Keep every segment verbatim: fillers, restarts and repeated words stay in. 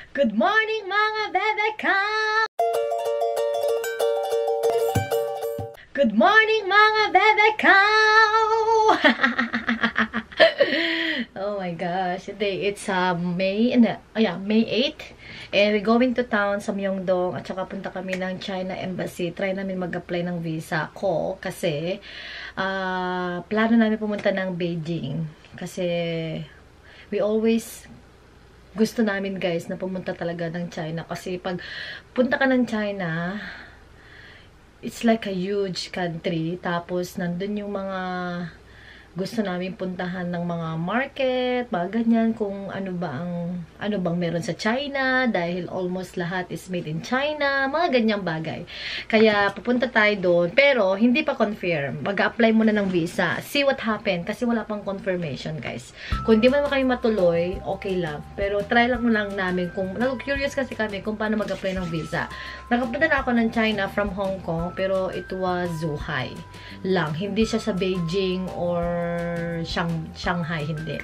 Good morning mga bebe ka! Good morning mga bebe ka! Oh my gosh, today it's uh, May, uh, yeah, May eighth. And we're going to town sa Myeongdong at saka punta kami ng China Embassy. Try namin mag-apply ng visa ko kasi uh, plano namin pumunta ng Beijing. Kasi we always gusto namin guys na pumunta talaga ng China. Kasi pag punta ka ng China, it's like a huge country. Tapos nandun yung mga gusto namin puntahan ng mga market, mga ganyan, kung ano ba ang, ano bang meron sa China, dahil almost lahat is made in China, mga ganyang bagay. Kaya pupunta tayo doon, pero hindi pa confirm. Mag-apply muna ng visa. See what happen, kasi wala pang confirmation, guys. Kung hindi mo naman kami matuloy, okay lang. Pero try lang mo lang namin, kung, curious kasi kami kung paano mag-apply ng visa. Nakapunta na ako ng China from Hong Kong, pero it was Zhuhai lang. Hindi siya sa Beijing or Shang Shanghai, hindi.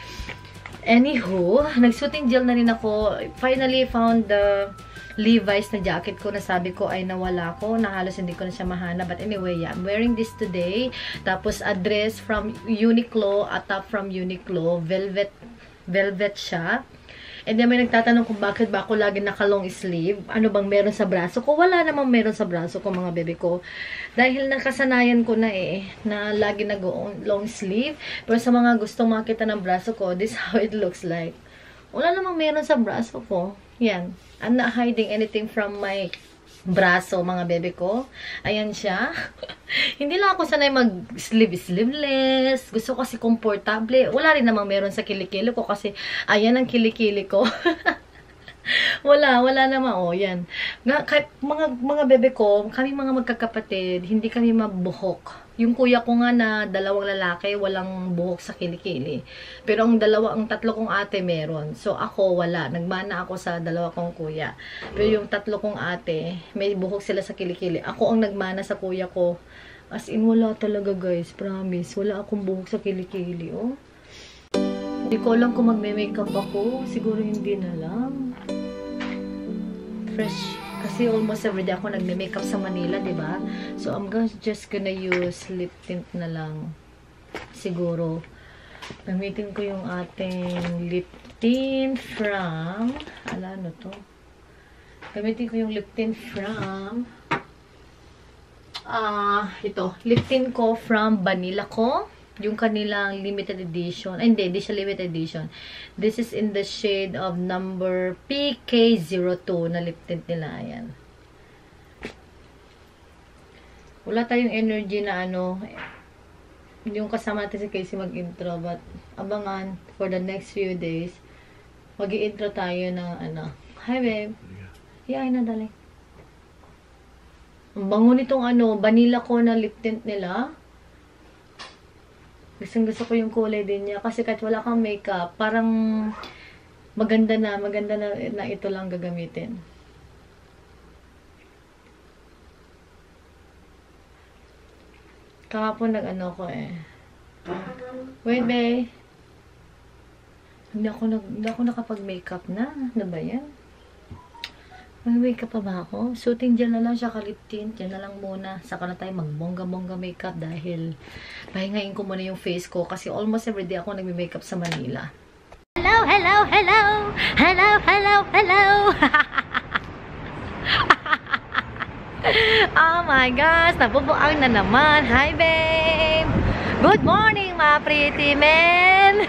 Anywho, nag-shooting gel na rin ako. Finally found the Levi's na jacket ko na sabi ko ay nawala ko. Na halos hindi ko na siya mahanap. But anyway, yeah, I'm wearing this today. Tapos a dress from Uniqlo, a top from Uniqlo. Velvet, velvet siya. And then may nagtatanong kung bakit ba ako lagi naka-long sleeve. Ano bang meron sa braso ko? Wala namang meron sa braso ko, mga bebe ko. Dahil nakasanayan ko na eh, na lagi nag-long sleeve. Pero sa mga gustong makita ng braso ko, this is how it looks like. Wala namang meron sa braso ko. Yan. I'm not hiding anything from my braso, mga bebe ko. Ayan siya. Hindi lang ako sanay mag-sleeve-sleeveless. Gusto ko kasi komportable. Wala rin namang meron sa kilikili ko kasi ayan ang kilikili ko. Wala, wala naman. O, yan. Nga, kahit mga, mga bebe ko, kami mga magkakapatid, hindi kami mabuhok. Yung kuya ko nga na dalawang lalaki, walang buhok sa kilikili. Pero ang dalawa, ang tatlo kong ate meron. So ako, wala. Nagmana ako sa dalawa kong kuya. Pero yung tatlo kong ate, may buhok sila sa kilikili. Ako ang nagmana sa kuya ko. As in, wala talaga guys. Promise. Wala akong buhok sa kilikili, oh. Hindi ko alam kung magme-makeup ako. Siguro hindi na lang. Fresh. Kasi almost everyday ako nagme-makeup sa Manila, diba? So, I'm just gonna use lip tint na lang. Siguro. Gamitin ko yung ating lip tint from... Ala, ano to? Gamitin ko yung lip tint from... Ah, uh, ito. Lip tint ko from Vanilla ko. Yung kanilang limited edition. Ay, hindi. Hindi siya limited edition. This is in the shade of number P K zero two na lip tint nila. Ayan. Wala tayong energy na ano. Yung kasama natin si Casey mag-intro. But, abangan for the next few days. Mag-i-intro tayo ng ano. Hi, babe. Yeah, ay na, dali. Ang bango nitong ano, vanilla ko na lip tint nila. Gusto, gusto ko yung kulay din niya. Kasi kahit wala kang makeup, parang maganda na, maganda na, na ito lang gagamitin. Kahapon nag-ano ko eh. Wait, babe. Hindi ako, nag, hindi ako nakapag-makeup na. Ano ba yan? May makeup pa ba ako? Shooting gel na lang siya, kalip tint. Yan na lang muna. Saka na tayo magbongga-bongga makeup dahil pahingain ko muna yung face ko kasi almost everyday ako nagme-makeup sa Manila. Hello, hello, hello! Hello, hello, hello! Oh my gosh! Nabubuang na naman. Hi, babe! Good morning, mga pretty men!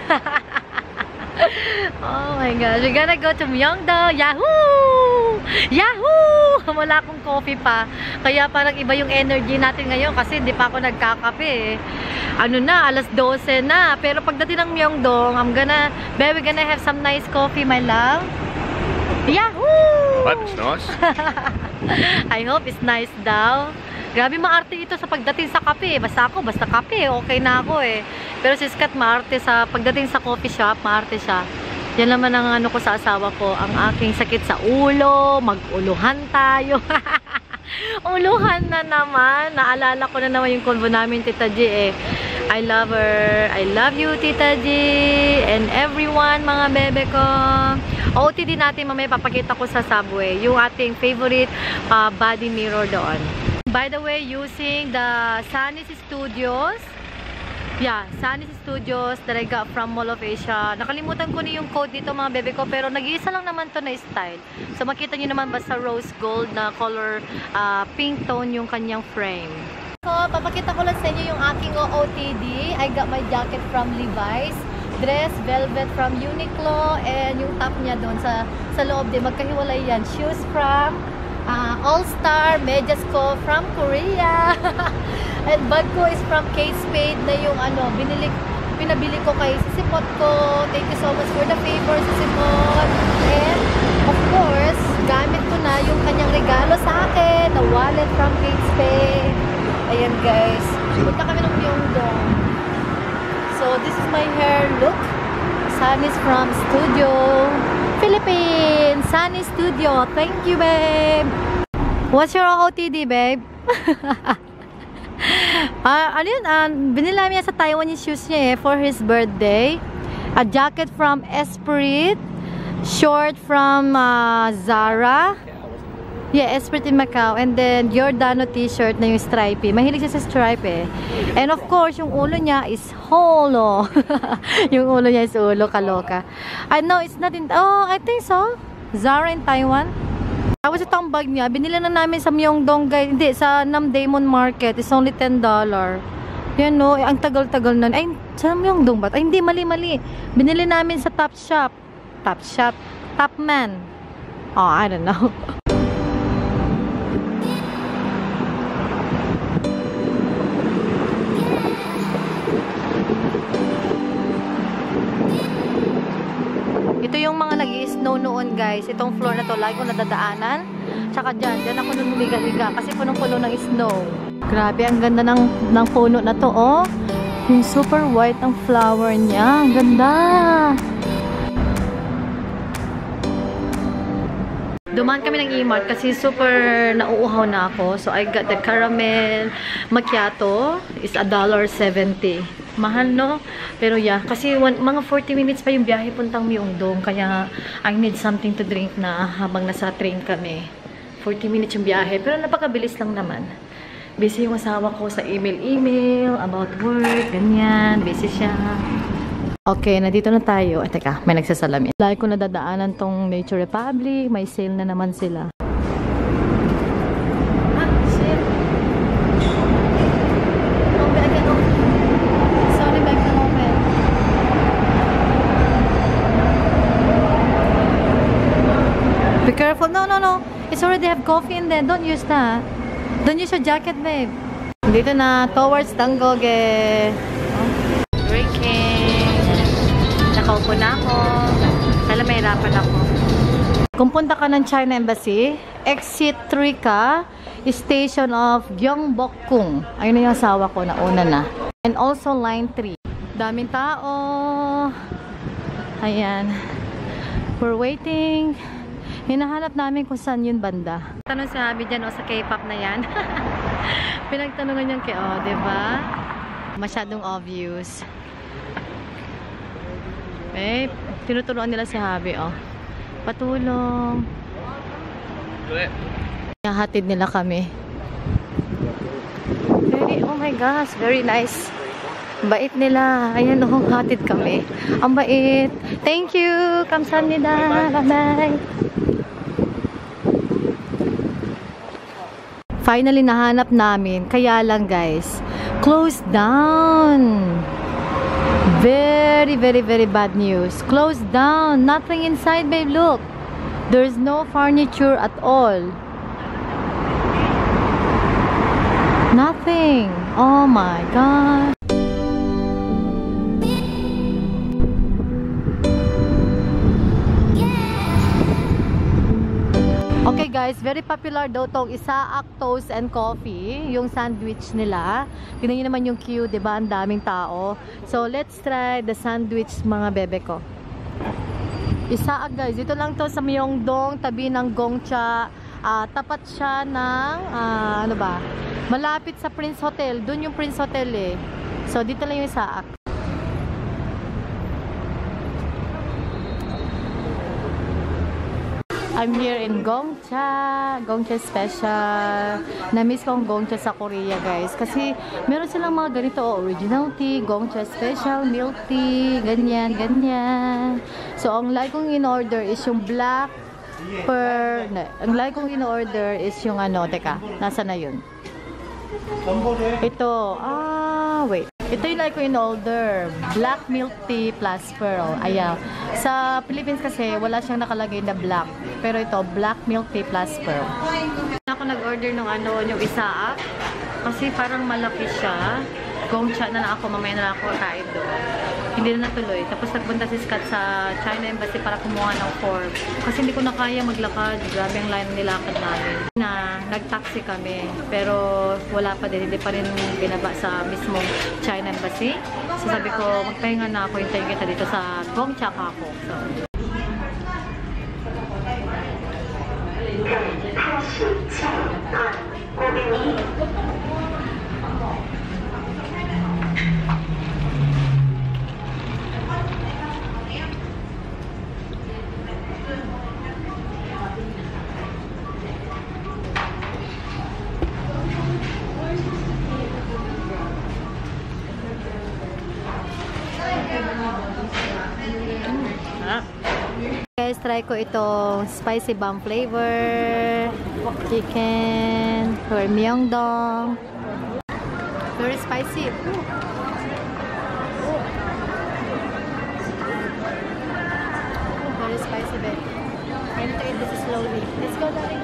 Oh my gosh, we're gonna go to Myeongdong. Yahoo! Yahoo! Wala akong coffee pa. Kaya parang iba yung energy natin ngayon kasi hindi pa ako nagkakape eh. Ano na, alas dose na. Pero pagdating ng Myeongdong, I'm gonna, baby, gonna have some nice coffee, my love. Yahoo! What? It's nice? I hope it's nice daw. Grabe maarte ito sa pagdating sa kape. Basta ako, basta kape. Okay na ako eh. Pero si Scott maarte sa pagdating sa coffee shop, maarte siya. Yan naman ang ano ko sa asawa ko. Ang aking sakit sa ulo. Mag-uluhan tayo. Uluhan na naman. Naalala ko na naman yung convo namin, Tita G eh. I love her. I love you, Tita G. And everyone, mga bebe ko. O T D natin mamaya papakita ko sa Subway. Yung ating favorite uh, body mirror doon. By the way, using the Sunny's Studios. Yeah, Sunny's Studios that I got from Mall of Asia. Nakalimutan ko na yung code dito mga bebe ko, pero nag-iisa lang naman to na style. So makita nyo naman basta rose gold na color, uh, pink tone yung kanyang frame. So, papakita ko lang sa inyo yung aking O T D. I got my jacket from Levi's, dress velvet from Uniqlo, and yung top niya doon sa, sa loob din. Magkahiwalay yan. Shoes from uh, All Star, medyas ko from Korea. And bag ko is from Kate Spade na yung ano, binili, pinabili ko kay Sisipot ko. Thank you so much for the favor, Sisipot. And of course, gamit ko na yung kanyang regalo sa akin, na wallet from Kate Spade. Ayan guys, punta kami ng Myeongdong. So this is my hair look. Sunny's from Studio Philippines. Sunny Studio. Thank you, babe. What's your O T D, babe? Ah, uh, ano yun? Uh, binila niya sa Taiwan yung shoes niya eh, for his birthday. A jacket from Esprit. Short from uh, Zara. Yeah, Esprit in Macau. And then, Giordano t-shirt na yung stripey. Mahilig siya sa stripe eh. And of course, yung ulo niya is holo. Yung ulo niya is ulo, kaloka. I know, it's not in... Oh, I think so. Zara in Taiwan. Tapos itong bag niya, binili na namin sa Myeongdong, guys. Hindi, sa Namdaemon Market. It's only ten dollars. Yan no, ang tagal-tagal na. Ay, sa Myeongdong ba? Ay, hindi, mali-mali. Binili namin sa Top Shop. Top Shop? Topman. Oh, I don't know. Ito yung mga nag-i-snow noon guys. Itong floor na to, lagi ko nadadaanan. Tsaka dyan, dyan ako nung humiga-higa kasi punong-puno ng snow. Grabe, ang ganda ng, ng puno na to, oh. Yung super white ang flower niya. Ang ganda. Dumaan kami ng E-Mart kasi super nauuhaw na ako. So, I got the caramel macchiato. Is a dollar seventy. Mahal, no? Pero yeah, kasi one, mga forty minutes pa yung biyahe puntang Myeongdong. Kaya I need something to drink na habang nasa train kami. forty minutes yung biyahe. Pero napakabilis lang naman. Busy yung asawa ko sa email-email, about work, ganyan. Busy siya. Okay, nandito na tayo. Ay, teka, may nagsasalamin. Lagi ko nadadaanan tong Nature Republic. May sale na naman sila. Be careful. No, no, no. It's already have coffee in there. Don't use that. Don't use your jacket, babe. Dito na. Towards Dangoge. Oh. Drinking. Nakaupo na ako. Alam, may hirapan ako. Kung punta ka ng China Embassy, exit three ka, station of Gyeongbokgung. Ayun na yung asawa ko na una na. And also line three. Daming tao. Ayan. We're waiting. Hinahanap namin kung saan yun banda. Tanong si Abby dyan o sa K-pop na yan. Pinagtanungan niyang K O, diba? Masyadong obvious. Eh, tinuturuan nila si Abby, oh. Patulong. Hatid nila kami. Very, oh my gosh, very nice. Bait nila. Ayan, oh, hatid kami. Ang bait. Thank you. Kamsahamnida. Bye-bye. Finally, nahanap namin. Kaya lang, guys. Closed down. Very, very, very bad news. Closed down. Nothing inside, babe. Look. There's no furniture at all. Nothing. Oh my God. Okay guys, very popular daw tong Isaak Toast and Coffee, yung sandwich nila. Tingnan niyo naman yung queue, 'di ba? Ang daming tao. So, let's try the sandwich, mga bebe ko. Isaak guys, dito lang to sa Myeongdong, tabi ng Gongcha. Uh, tapat siya ng uh, ano ba? Malapit sa Prince Hotel. Doon yung Prince Hotel eh. So, dito lang yung Isaak. I'm here in Gongcha. Gongcha Special. Na-miss ko ang Gongcha sa Korea, guys. Kasi meron silang mga ganito, oh, original tea, Gongcha Special, milk tea, ganyan, ganyan. So, ang like kong in-order is yung black per... Na, ang like kong in-order is yung ano, teka, nasa na yun? Ito, ah, wait. Ito yung like ko in-order. Black milk tea plus pearl. Ayan. Sa Philippines kasi, wala siyang nakalagay na black. Pero ito, black milk tea plus pearl. Ako nag-order ng ano, yung isa up. Kasi parang malaki siya. Gongcha na lang ako. Mamaya na lang ako kain doon. Hindi na natuloy. Tapos nagpunta si Scott sa China Embassy para kumuha ng form. Kasi hindi ko na kaya maglakad. Grabe ang line nilakad namin. Na, nag-taxi kami. Pero wala pa din. Hindi pa rin binaba sa mismong China Embassy. So sabi ko, magpahinga na ako. Hintayin kita dito sa Gongcha ako. So, guys, try ko itong spicy bomb flavor chicken or myeongdong. Very spicy. Very spicy, babe. I need to eat this slowly. Let's go, darling.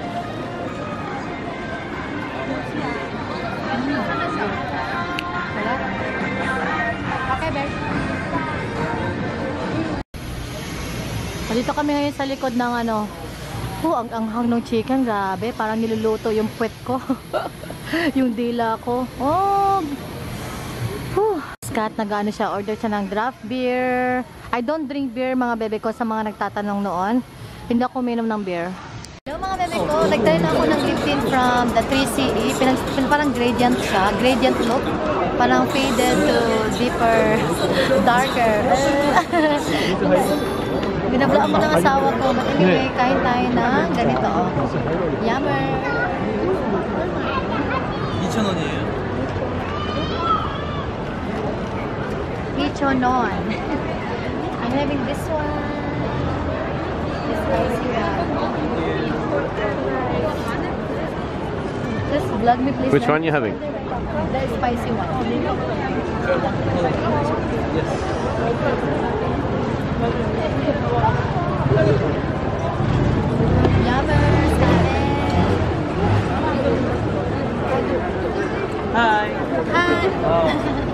Okay, babe. Dito kami ngayon sa likod ng ano. Oh, ang anghang ng chicken, grabe. Parang niluluto yung puwet ko. Yung dila ko. Oh. Whew. Scott, nag-ano siya, order siya ng draft beer. I don't drink beer, mga bebe ko, sa mga nagtatanong noon. Hindi ako uminom ng beer. Hello mga bebe ko, nagdala na ako ng lip tint from the three C E. Pinag parang gradient siya, gradient look. Parang faded to deeper, darker. Binablaan ko ng asawa ko. But anyway, kain tayo na ganito. Oh. Yummer! 이천 원이에요? 이천원. I'm having this one. This spicy one. Just vlog me please. Which one are you having? The spicy one. Yes. Yummers, Hi. Hi. Oh.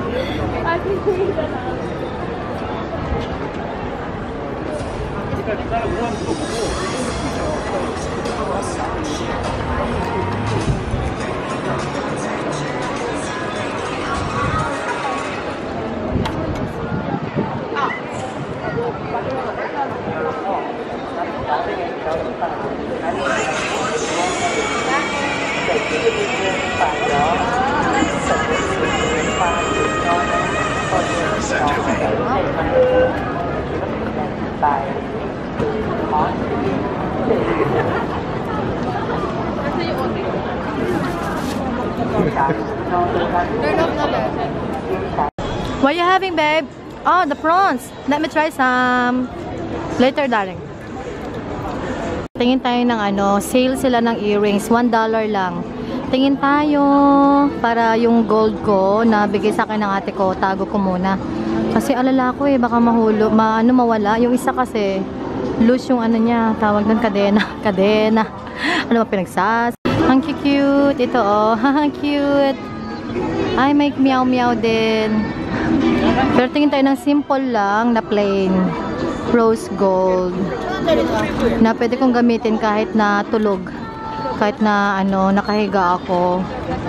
What are you having, babe? Oh, the prawns. Let me try some. Later, darling. Tingin tayo ng ano, sale sila ng earrings. one dollar lang. Tingin tayo para yung gold ko na bigay sa akin ng ate ko, tago ko muna. Kasi alala ko eh, baka mahulo, ma, ano, mawala. Yung isa kasi, loose yung ano niya, tawag doon kadena. Kadena. Ano ba pinagsas? Ang cute. Ito oh, cute. Ay, may meow meow din. Pero tingin tayo ng simple lang na plain. Rose gold. Na pwede kong gamitin kahit na tulog. Kahit na ano, nakahiga ako.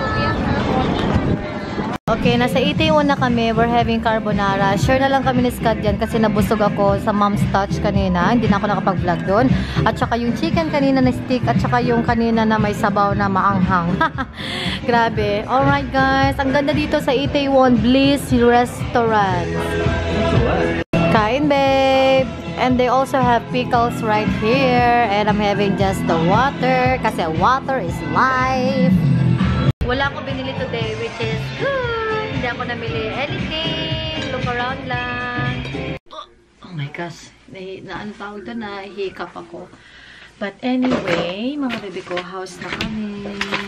Okay, nasa eighty-one na kami. We're having carbonara. Sure na lang kami ni Scott dyan kasi nabusog ako sa Mom's Touch kanina. Hindi na ako nakapag-vlog doon. At saka yung chicken kanina na stick at saka yung kanina na may sabaw na maanghang. Grabe. Alright guys, ang ganda dito sa eighty-one Bliss Restaurant. Kain babe! And they also have pickles right here. And I'm having just the water. Kasi water is life. Wala akong binili today, which is good. Hindi ako namili anything. Look around lang. Oh my gosh. Na, na ano tawag ito? Nahihikap ako. But anyway, mga baby ko, house na kami.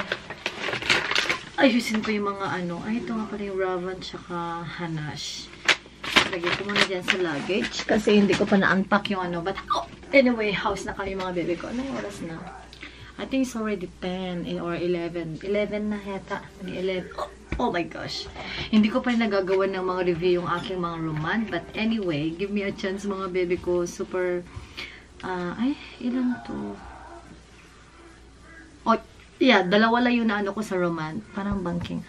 Ayusin ko yung mga ano. Ay, ito nga pala yung Ravan tsaka Hanash. Lagay ko muna dyan sa luggage. Kasi hindi ko pa na-unpack yung ano. But oh, anyway, house na kami mga baby ko. Anong oras na? I think it's already ten or eleven. eleven na heta. eleven. Oh, oh my gosh. Hindi ko pa rin nagagawa ng mga review yung aking mga roman. But anyway, give me a chance mga baby ko. Super, uh, ay, ilan to? Oh, yeah, dalawa lang yung naano ko sa roman. Parang banking.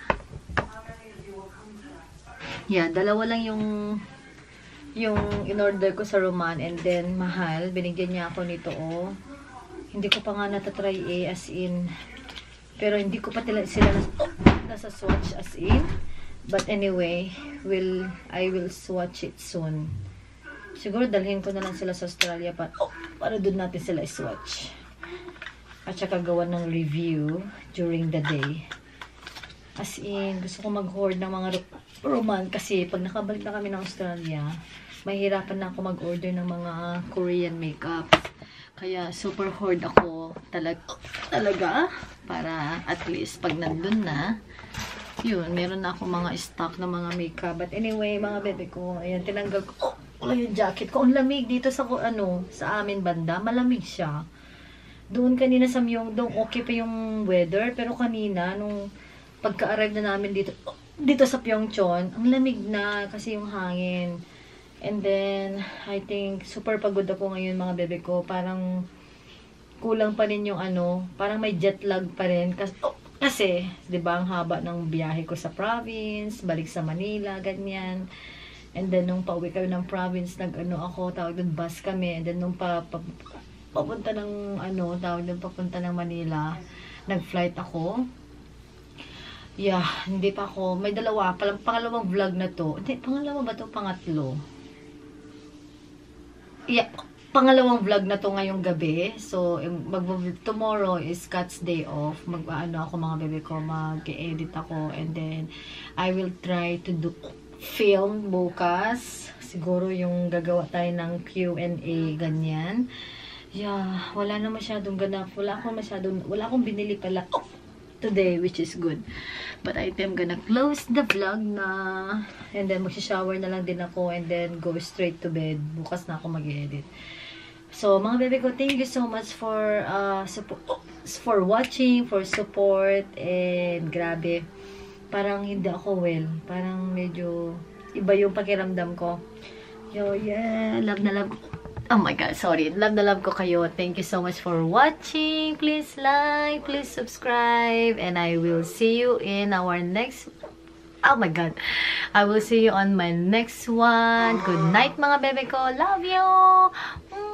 Yeah, dalawa lang yung yung in-order ko sa Roman, and then mahal, binigyan niya ako nito, oh. Hindi ko pa nga natatry eh, as in, pero hindi ko pa tila, sila nas, oh, nasa swatch as in, but anyway, will I will swatch it soon. Siguro dalhin ko na lang sila sa Australia pa, oh, para doon natin sila i-swatch. At saka gawa ng review during the day. As in, gusto ko mag-hoard ng mga Roman kasi pag nakabalik na kami ng Australia, mahirapan na ako mag-order ng mga Korean makeup. Kaya super hoard ako talaga, talaga para at least pag nandun na, yun, meron na ako mga stock ng mga makeup. But anyway, mga bebe ko, ayan, tinanggal ko, oh, yung jacket ko. Ang lamig dito sa, ano, sa amin banda, malamig siya. Doon kanina sa Myeongdong, okay pa yung weather, pero kanina, nung pagka-arrive na namin dito, dito sa Pyeongchon, ang lamig na kasi yung hangin. And then, I think, super pagod ako ngayon mga bebe ko. Parang, kulang pa rin yung ano, parang may jet lag pa rin. Kasi, oh, kasi di ba, ang haba ng biyahe ko sa province, balik sa Manila, ganyan. And then, nung pauwi kami ng province, nag-ano ako, tawag doon, bus kami. And then, nung pa, pa, papunta ng, ano, tawag doon, papunta ng Manila, nag-flight ako. Yeah, hindi pa ako. May dalawa. Palang pangalawang vlog na to. Hindi, pangalawa ba to? Pangatlo. Yeah, pangalawang vlog na to ngayong gabi. So, mag tomorrow is Cat's Day off. Mag-ano ako mga bebe ko. Mag-edit ako. And then, I will try to do film bukas. Siguro yung gagawa tayo ng Q and A, ganyan. Yeah, wala na masyadong ganap. Wala akong masyadong, wala akong binili pala. Oh! Today, which is good. But I think I'm gonna close the vlog na. And then, magsha-shower na lang din ako. And then, go straight to bed. Bukas na ako mag-edit. So, mga bebe ko, thank you so much for uh, for watching, for support. And, grabe. Parang hindi ako well. Parang medyo iba yung pakiramdam ko. Yo, yeah. Love na love ko. Oh my God, sorry. Love na love ko kayo. Thank you so much for watching. Please like, please subscribe. And I will see you in our next... Oh my God. I will see you on my next one. Good night mga bebe ko. Love you.